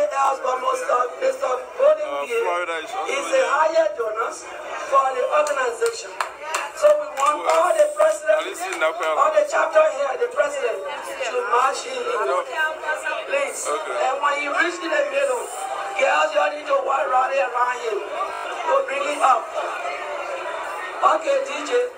else, but Mr. Golden is a higher donor for the organization. So we want all the presidents, all the chapter here, the president, to march in, please. Okay. And when you reach in the middle, girls, you need to walk rally around here. We'll bring it up. Okay, DJ.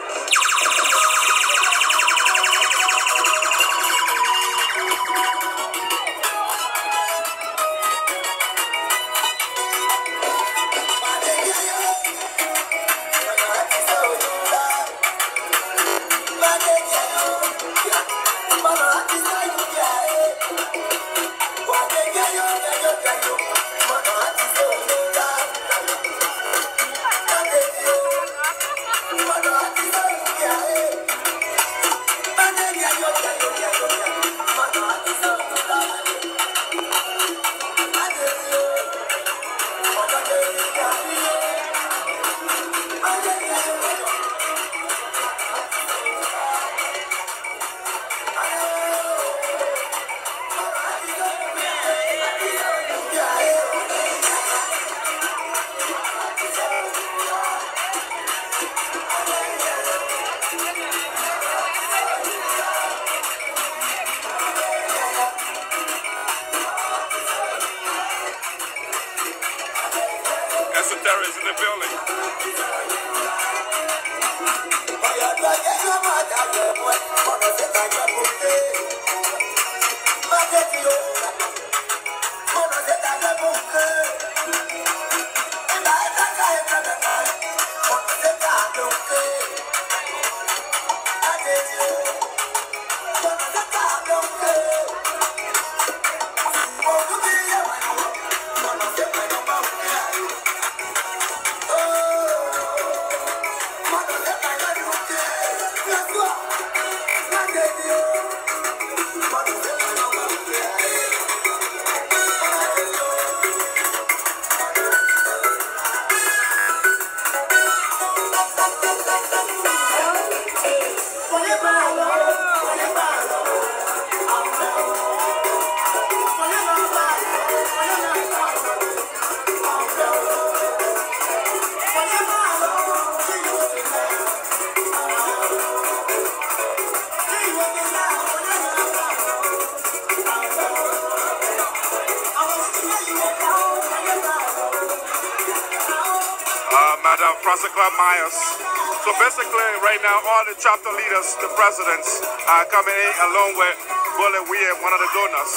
Esoterics in the building. Madam Francisca Myers. So basically, right now, all the chapter leaders, the presidents, are coming in along with Bullet Weir, one of the donors.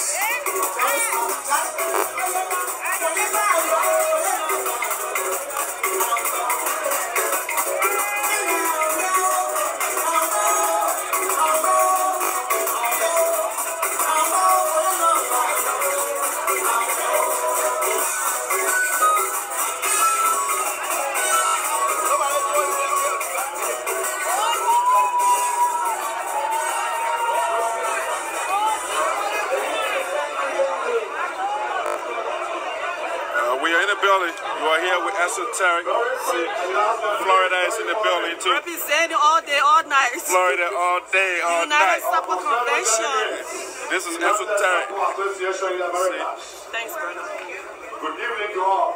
You are here with Esoteric. Florida is in the building too. Representing all day, all night. Florida all day, all night. United Support Convention. This is Esoteric. Thanks, brother. Good evening to all.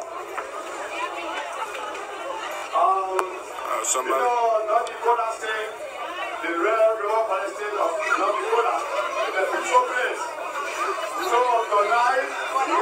Somebody. You know, North Dakota State, the real river Palestine of North Dakota, the peaceful place. So tonight,